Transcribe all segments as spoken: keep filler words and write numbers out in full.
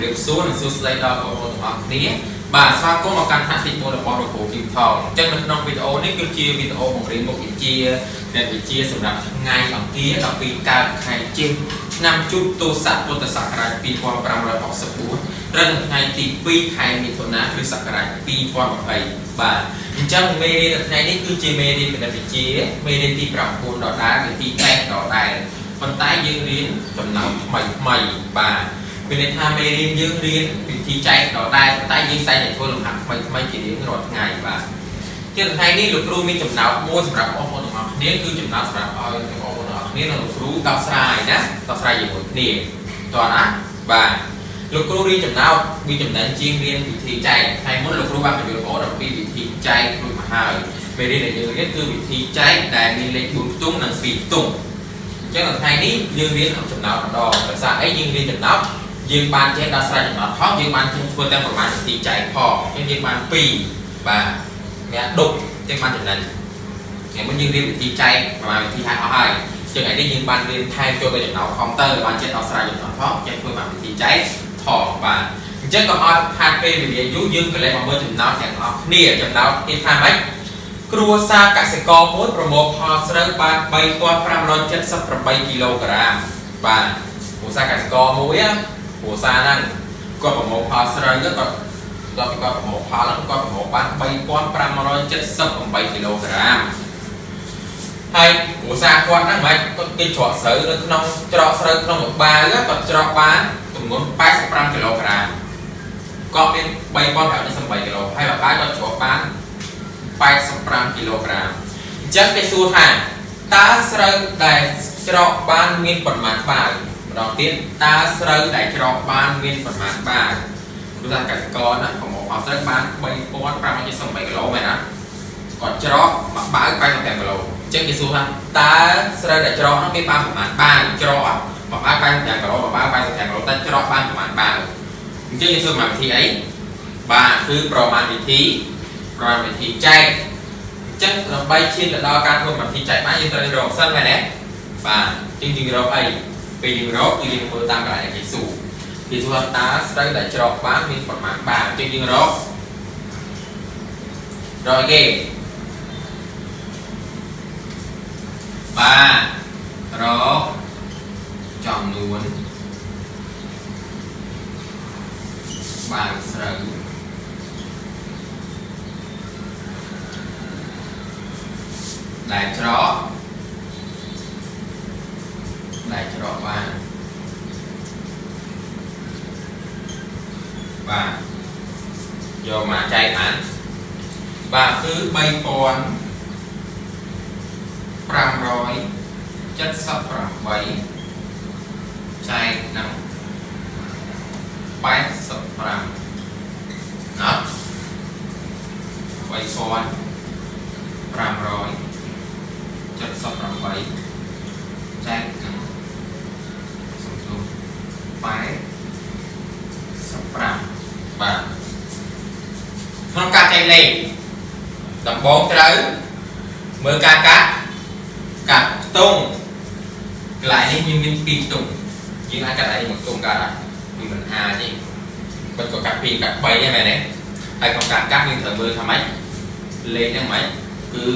រៀបសួរនិងសួស្តីដល់បងប្អូនទាំងអស់គ្នាបាទស្វាគមន៍មកកាន់ហាក់ទីមួយរបស់លោកគ្រូគីមថងអញ្ចឹងនៅក្នុងវីដេអូនេះគឺជាវីដេអូបង្រៀនមុខវិជ្ជាគណិតវិទ្យាសម្រាប់ថ្ងៃអង្គារដល់ពីកើតខែជិញឆ្នាំជូតទសពុទ្ធសករាជពីរពាន់ប្រាំរយហកសិបបួនត្រូវនៅថ្ងៃទីពីរខែមិថុនាគ្រិស្តសករាជពីរពាន់ยี่สิบបាទអញ្ចឹងមេរៀននៅថ្ងៃនេះគឺជាមេរៀនគណិតវិទ្យាមេរៀនទីប្រាំប្រាំដដែលវិធីតេស្តដដែលប៉ុន្តែយើងរៀនចំណោមថ្មីថ្មីបាទមានន័យថាមេរៀនយើងរៀនវិធីចែកដដែលប៉ុន្តែយើងតែតែធ្វើលំហាត់ថ្មីថ្មីជារៀងរាល់ថ្ងៃបាទជាថ្ងៃនេះលោកគ្រូមានចំណោទមួយសម្រាប់បងប្អូនទាំងអស់គ្នាគឺចំណោទសម្រាប់ឲ្យបងប្អូនទាំងអស់គ្នានិងលោកគ្រូដោះស្រាយណាដោះស្រាយជាមួយគ្នាតោះណាបាទលោកគ្រូរៀនចំណោទវាចំណេញជាងរៀនវិធីចែកថ្ងៃមុនលោកគ្រូបានបញ្យល់បងប្អូនអំពីវិធីចែករួចមកហើយមេរៀនដែលយើងរៀនគឺវិធីចែកដែលមានលេខបួនខ្ទង់និងពីរខ្ទង់អញ្ចឹងថ្ងៃនេះយើងរៀនចំណោទម្ដងដោយសារអីយើងរៀនចំណោទយើងបានចេះដោះស្រាយចំណោទផងយើងបានចេះធ្វើទាំងប្រមាណវិធីចែកផងអញ្ចឹងយើងបានពីរបាទអ្នកដុបចឹងបានចំណេញថ្ងៃមុនយើងរៀនវិធីចែកប្រមាណវិធីហៅអស់ហើយចឹងថ្ងៃនេះយើងបានរៀនថែមចូលទៅចំណោទផងទៅបានចេះដោះស្រាយចំណោទផងចេះធ្វើបានវិធីចែកផងបាទអញ្ចឹងក៏ឲ្យខាតពេលវេលាយូរយើងក៏លេខមកមើលចំណោទទាំងអស់គ្នាចំណោទគេថាម៉េចគ្រួសារកសិករមួយប្រមូលផលស្រូវបានបីពាន់ប្រាំរយចិតសិបប្រាំបីគីឡូក្រាមបាទគ្រួសារកសិករមួយគ្រួសារហ្នឹងគាត់ប្រមូលផលស្រូវគាត់ដល់ពីគាត់ប្រមូលផលហ្នឹងគាត់ប្រមូលបានបីពាន់ប្រាំរយចិតសិបប្រាំបីគីឡូក្រាមហើយគ្រួសារគាត់ហ្នឹងមិនគាត់គេច្រកស្រូវនៅក្នុងច្រកស្រូវក្នុងមួយបាវគាត់ច្រកបានចំនួនប៉ែតសិបប្រាំគីឡូក្រាមគាត់មានបីពាន់ប្រាំរយចិតសិបប្រាំបីគីឡូហើយមួយបាវគាត់ច្រកបានប៉ែតសិបប្រាំគីឡូក្រាមអញ្ចឹងគេសួរថាតើស្រូវដែលច្រកបានមានប៉ុន្មានបាវម្ដងទៀតតើស្រូវដែលច្រកបានមានប៉ុន្មានបាវគឺថាកសិករណាប្រមូលផលស្រូវបានបីពាន់ប្រាំរយចិតសិបប្រាំបីគីឡូមែនណាគាត់ច្រកមួយបាវប៉ែតសិបប្រាំគីឡូអញ្ចឹងគេសួរថាតើស្រូវដែលច្រកនោះគេបានប៉ុន្មានបាវច្រកមួយបាវប៉ែតសិបប្រាំគីឡូមួយបាវប៉ែតសិបប្រាំគីឡូតែច្រកបានប៉ុន្មានបាវអញ្ចឹងយើងធ្វើមកវិធីអីបាទគឺប្រមាណវិធីប្រមាណវិធីចែកអញ្ចឹងដើម្បីឈានទៅដល់ការធ្វើវិធីចែកបានយើងត្រូវរកសិនមែនទេបាទជាងយើងរកអីពេលយើងរកគឺយើងធ្វើតាមកន្លែងគេសួរគេសួរតើស្រូវដែលច្រកបានមានប្រមាណបាវអញ្ចឹងយើងរករកគេបាទរកចំនួនបាវស្រូវដែលច្រកដែលច្រកបានបាទយកមកចែកបានបាទគឺបីពាន់ប្រាំរយចិតសិបប្រាំបីចែកនឹងប៉ែតសិបប្រាំណាបីពាន់ប្រាំរយចិតសិបប្រាំបីចែកនឹងសំទោសប៉ែតសិបប្រាំបាទក្នុងការចែកលេខដំបូងត្រូវមើលការកាត់កាត់ខ្ទង់កន្លែងនេះយើងមានពីរខ្ទង់យើងអាចកាត់ឲ្យមួយខ្ទង់កាត់អត់វាមិនអាចទេបើក៏កាត់ពីរកាត់បីហ្នឹងមែនទេហើយក្នុងការកាត់យើងត្រូវមើលថាម៉េចលេខហ្នឹងម៉េចគឺ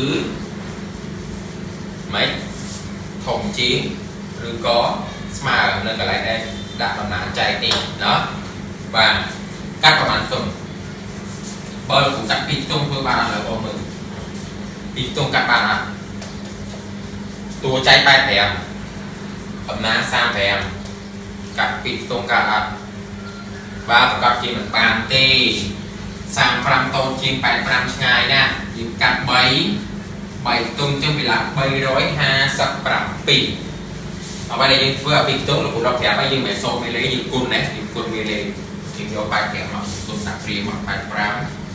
ម៉េចធំជាងឬក៏ស្មើនៅកន្លែងដែលដាក់ដំណាចែកនេះណាបាទកាត់ប្រហែលខ្ទង់បើលោកគ្រូកាត់ពីរខ្ទង់ធ្វើបានអត់លើបងមើលពីរខ្ទង់កាត់បានអត់តួចែកប៉ែតប្រាំដំណាសាមប្រាំកាត់ពីរខ្ទង់កាត់អត់បាទប្រកបជាមិនបានទេសាមប្រាំតូចជាងប៉ែតប្រាំឆ្ងាយណាយើងកាត់បីបីខ្ទង់ចឹងវាឡើងបីរយហាសិបប្រាំពីរអ្វីដែលយើងធ្វើឲ្យពីរខ្ទង់លោកគ្រូដល់ប្រាប់ហើយយើងមិនសូមមេលេយើងគុណណាយើងគុណមេលេយើងយកប៉ែតប្រាំមកគុណដាក់ព្រាមមកប៉ែតប្រាំ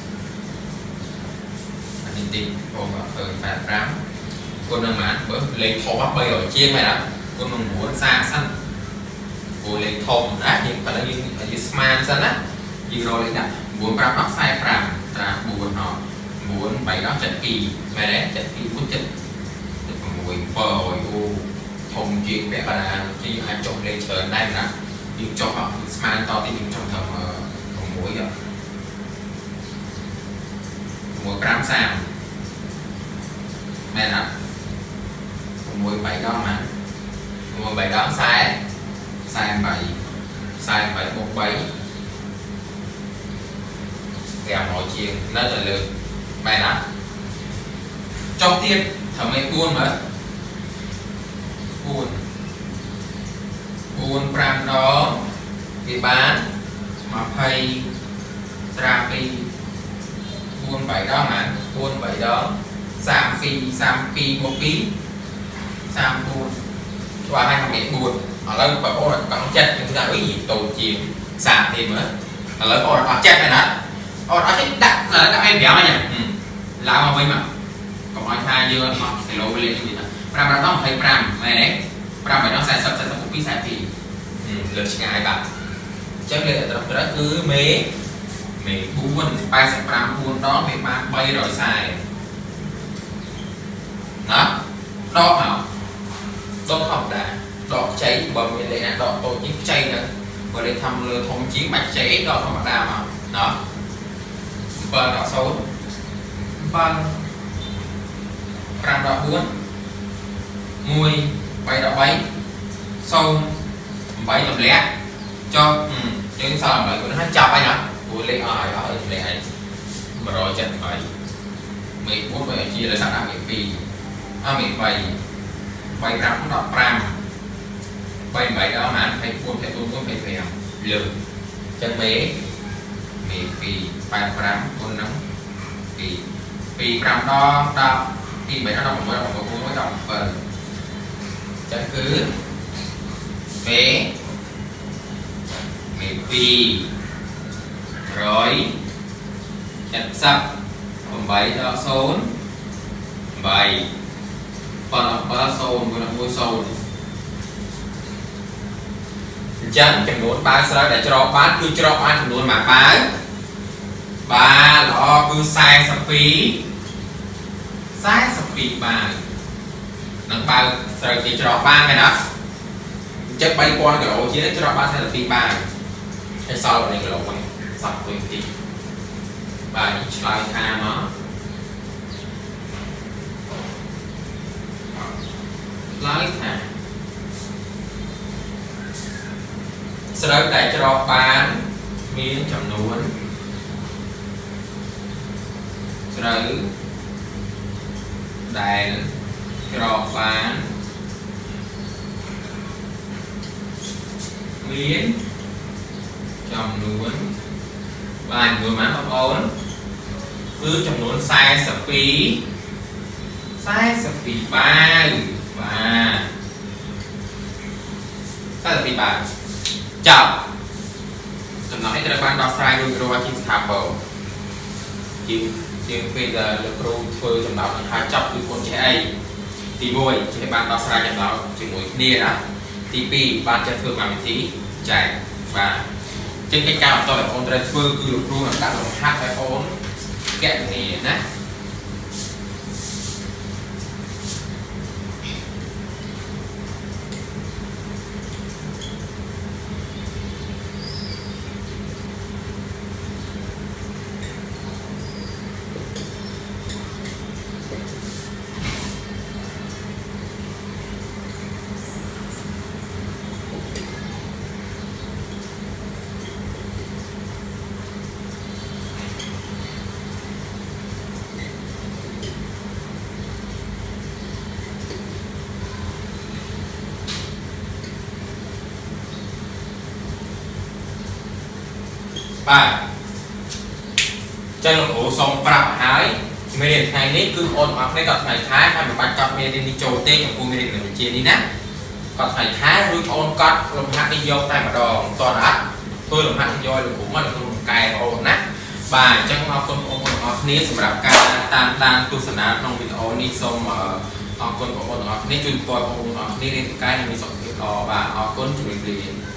អានេះទីបងមកធ្វើប៉ែតប្រាំគុណនឹងម៉ានបើលេខធំបីរយជាងមែនអត់គុណនឹងមួយសាសិនព្រោះលេខធំណាយើងបើយើងយើងស្មានសិនណាយើងរកលេខដាក់មួយប្រាំដល់ខ្សែប្រាំត្រាបួនអត់មួយបីដល់ចិតពីរមែនទេចិតពីរមួយចិតមួយបើអូធំជាងពាក់កណ្ដាលជាអាចចុះលេខច្រើនដែរណាយើងចុះស្មានតទីយើងចុះត្រឹម6យក6 5 30មែនអត់6 7ដងណា6 7ដង40 48 48បូក3 500ជាងនៅតែលើមែនអត់ចុះទៀតធ្វើម៉េច4មើល4 4 5ដងវាបាន20ត្រាពី4 7ដងណា4 7ដង32 32បូក2 34ស្វាឲ្យថាមាន4ឥឡូវបងប្អូនកង់ចិត្តយើងថាអីតូចជាងសាទីមើលឥឡូវបងប្អូនអត់ចិត្តទេណាអត់អត់ចិត្តដាក់ដាក់ឲ្យប្រាំអញ្ចឹងឡើងមកវិញមកកុំឲ្យថាយើងអត់គីឡូលេខនេះណា5ដង25មែនទេ5ដង40 40បូក2 42លើឆ្ងាយបាទអញ្ចឹងលេខត្រឹមត្រូវគឺមេមេ4 85 4ដងវាបាន340ណាដកមកដកធម្មតាដកខ្ចីបើមានលេខណាដកតូចជាងខ្ចីទៅបើលេខធំលើធំជាងបាច់ខ្ចីដកធម្មតាមកណា7ដក0 7 5ដក4 1 3ដក3 0 8ទម្លាក់ចុះយើងសល់8គាត់ថាចាប់ហើយណាព្រោះលេខអស់ហើយអស់លេខអី178មេ4បើជាលើសាក់ដាក់មេ2អស់មេ3 3 5 15 3 8ដល់ណា24 24 25លើចឹងមេមេ2 85គុណនឹង2 2 5ដងដល់2 3ដល់16 16 17ចឹងគឺមេមេ2 170 8ដល់0 8 7 7 0 1 1 0អញ្ចឹងចំនួនបាវស្រូវដែលច្រកបានគឺច្រកបានចំនួនមួយបាវបាទល្អគឺ42 42បាវនឹងបាវស្រូវគេច្រកបានមែនអត់អញ្ចឹង3000គីឡូជាច្រកបាន42បាវហើយសល់1គីឡូវិញសល់មួយទីបាទនេះឆ្លើយថាមកឆ្លើយថាស្រូវដែលច្រកបានមានចំនួនស្រូវដែលច្រកបានមានចំនួនបានចំនួនណាបងប្អូនគឺចំនួន42 42បាវបាទ42បាវចាប់ចំណុចនេះត្រូវបានដោះស្រាយរួចរាល់ជាស្ថាប័នជាជាពេលដែលលោកគ្រូធ្វើចំណោទនឹងហើយចាប់គឺគុណចេះអីទី1ចេះបានដោះស្រាយចំណោទជាមួយគ្នាណាទី2បានចេះធ្វើកម្មវិធីចែកបាទជាកិច្ចការបន្តឲ្យបងត្រូវធ្វើគឺលោកគ្រូនឹងដាក់លំហាត់ឲ្យបងកណនីណាបាទចឹងលោកគ្រូសូមប្រាប់ឲ្យមេរៀនថ្ងៃនេះគឺអូនអរគ្នាក៏ថ្ងៃខែហើយមិនបាច់កត់មេរៀននេះចូលទេចំពោះមេរៀនវិទ្យានេះណាក៏ថ្ងៃខែរួចអូនកត់លំហាត់នេះយកតែម្ដងតើអត់ធ្វើលំហាត់នេះយកលោកគ្រូមកលោកគ្រូកែបងអូនណាបាទអញ្ចឹងអរគុណបងប្អូនទាំងអស់គ្នាសម្រាប់ការតាមដានទស្សនាក្នុងវីដេអូនេះសូមអរគុណបងប្អូនទាំងអស់គ្នាជួយពរបងប្អូនទាំងអស់គ្នារៀនកែនិងមានសុខភាពល្អបាទអរគុណជំរាបលា